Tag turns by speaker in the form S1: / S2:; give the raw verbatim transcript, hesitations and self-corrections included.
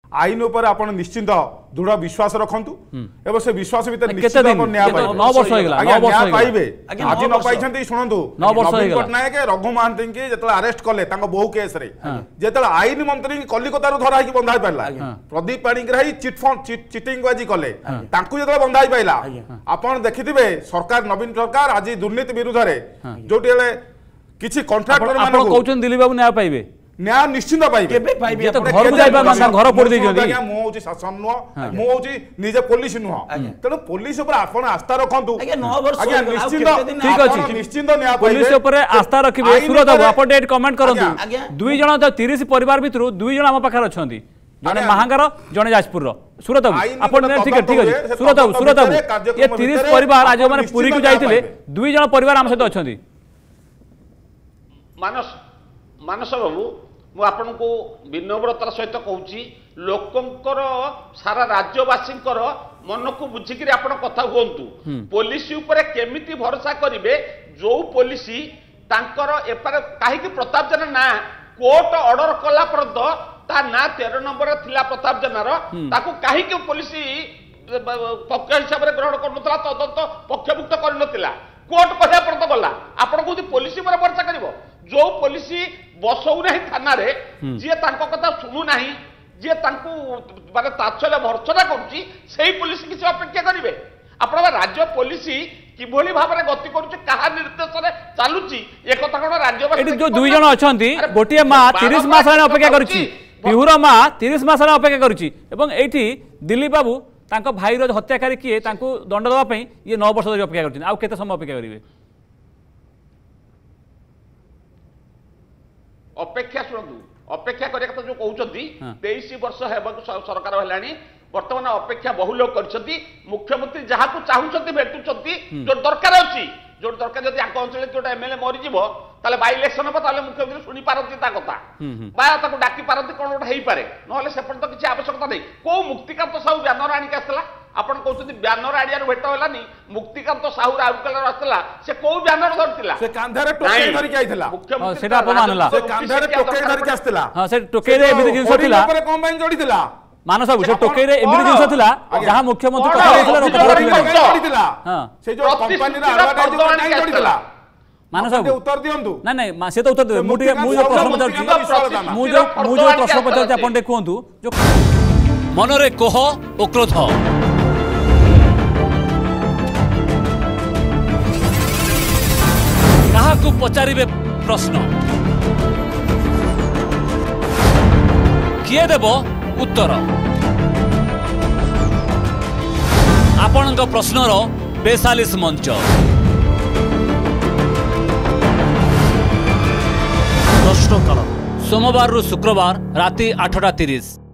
S1: आईन उपर आपण निश्चिंत दृढ़ विश्वास रखंतु एवं से विश्वास भीतर निश्चित न्याय पाइबे आज न पाइछंती शुणंतु नवीन पटनायक रघु महांती की जतले अरेस्ट कले तांको बहु केस रे जतले आईन मंत्री कलिकता रो धरा कि बंधाई पाइला Pradeep Panigrahi chit fund cheating बाजी कले तांको जतले बंधाई पाइला आपण देखिथिबे सरकार नवीन सरकार आज दुर्नीति विरुद्ध रे जोटिले किछि कॉन्ट्रैक्टर माने
S2: कहउछन दिलीप बाबू न्याय पाइबे
S1: न्याय निश्चिंत पाइबे
S2: केबे पाइबे तो घर जाय बा घर पड़ दे जदी
S1: मो होची शासन नो मो होची निजे पुलिस नो तनो पुलिस ऊपर आपण आस्था रखंतु
S3: आगे नौ वर्ष
S1: आगे निश्चिंत
S2: ठीक अछि
S1: निश्चिंत न्याय पाइबे
S2: पुलिस ऊपर आस्था रखिबे सुरत बाबू आपण डेट कमेंट करंतु दुई जण तो तीस परिवार भितरु दुई जण हम पाखर अछंती जने महांगार जने जाजपुर रो सुरत बाबू आपण ठीक है ठीक है सुरत बाबू सुरत बाबू ये तीस परिवार आज माने पुरी को जाइतिले दुई जण परिवार हम सहित अछंती
S4: मानस मानस बाबू मु आपन को विनम्रतार सहित कहूँ लोकंकर सारा राज्यवासी मन को बुझिक कथा कहतु पुलिस उपरे केमिति भरोसा करिवे जो पुलिस तांकर एपारे काहे प्रताप जेना ना कोर्ट ऑर्डर कला पर्यंत ता ना तेरह नंबर थिला प्रताप जेनार ताकू काहे के पुलिस पक्ष हिसाब से ग्रहण करनतला तदंत पक्षभुक्त करनतला कोर्ट कहया पर्यंत गला आपण को पुलिस पर भरोसा करिवो जो पुलिस बसौ नहीं थाना रे जे तांको कथा सुनु नहीं जे तांको माने ताछले भर्सना करूची सेही पुलिस किसी अपेक्षा करिवे आपण राज्य पुलिस किभली भाव में गति करूची कहा निर्देश रे चालुची एक कथा कोन राज्य
S2: एटी जो दुई जण अछंती गोटिए मां तीस मास रे अपेक्षा करूची पिहुरा मां तीस मास रे अपेक्षा करूची एवं एठी दिलीप बाबू तांको भाई रो हत्याकारी किए तांको दंड देबा पई ये नौ वर्ष धरि अपेक्षा करथिन आ केते समय अपेक्षा करिवे
S4: अपेक्षा शुणु अपेक्षा करिया कथा जो कहउछंती तेईस वर्ष हेबाक सरकार हेलानी वर्तमान अपेक्षा बहु लोग करछंती मुख्यमंत्री जहा को चाहुछंती भेटुछंती जो दरकार अछि जो दरकार जदि आंक अंचल जोटा एमएलए मरि जिवो ताले बाय इलेक्शन हो ताले मुख्यमंत्री सुनि पारंती ता कथा बा ताको डाकी पारंती कोन गोटा हेई पारे नहले सेपट तो किछि आवश्यकता नै को मुक्तिकांत साहू ब्यानर आनी आसला आपण कहउछंती ब्यानर आडियार भेट होलानी मुक्तिकांत साहू राउरकेला आसला से को ब्यानर धरतिला
S1: से कांधारे टोके धरि के आइथला
S4: मुख्यमंत्री
S2: सेटा अपमानला
S1: से कांधारे टोके धरि के आस्तिला
S2: हां से टोके रे एबिति जिंस थिला
S1: ऊपर कोन बाइन जोडीतिला
S2: मानस बाबू से टोके रे एबिति जिंस थिला जहां मुख्यमंत्री कथा होइतला रोक
S1: जोडीतिला
S4: हां
S1: से जो कंपनी रा एडवर्टाइजमेंट नहीं जोडीतिला
S2: मानस बाबू
S1: उत्तर दियंतु
S2: नहीं नहीं से तो उत्तर दे मुटे मु जो प्रश्न पचारछि मु जो मु जो प्रश्न पचारछि आपण दे कोंतु जो मनरे कोह ओ क्रोध काहाकू पचारिबे प्रश्न किए देब उत्तर आपणक प्रश्नर बेचालीस मंच प्रश्नकाल सोमवार रु शुक्रवार राति आठटा तीस।